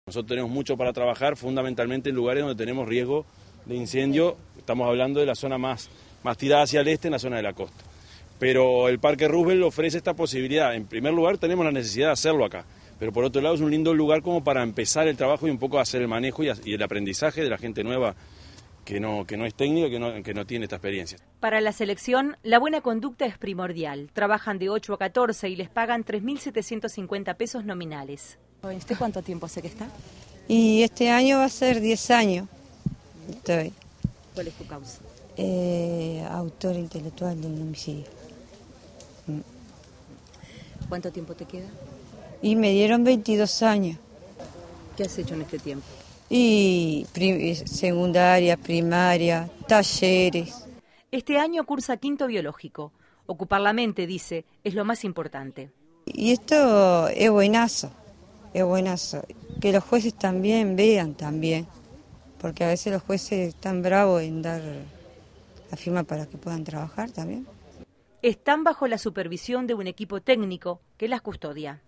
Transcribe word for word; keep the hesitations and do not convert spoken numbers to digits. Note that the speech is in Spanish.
Nosotros tenemos mucho para trabajar, fundamentalmente en lugares donde tenemos riesgo de incendio. Estamos hablando de la zona más, más tirada hacia el este, en la zona de la costa. Pero el Parque Roosevelt ofrece esta posibilidad. En primer lugar, tenemos la necesidad de hacerlo acá. Pero por otro lado, es un lindo lugar como para empezar el trabajo y un poco hacer el manejo y, y el aprendizaje de la gente nueva que no, que no es técnica, que no, que no tiene esta experiencia. Para la selección, la buena conducta es primordial. Trabajan de ocho a catorce y les pagan tres mil setecientos cincuenta pesos nominales. ¿Usted cuánto tiempo hace que está? Y este año va a ser diez años. Estoy. ¿Cuál es tu causa? Eh, autor intelectual de un homicidio. ¿Cuánto tiempo te queda? Y me dieron veintidós años. ¿Qué has hecho en este tiempo? Y prim secundaria, primaria, talleres. Este año cursa quinto biológico. Ocupar la mente, dice, es lo más importante. Y esto es buenazo, es buenazo. Que los jueces también vean también, porque a veces los jueces están bravos en dar la firma para que puedan trabajar también. Están bajo la supervisión de un equipo técnico que las custodia.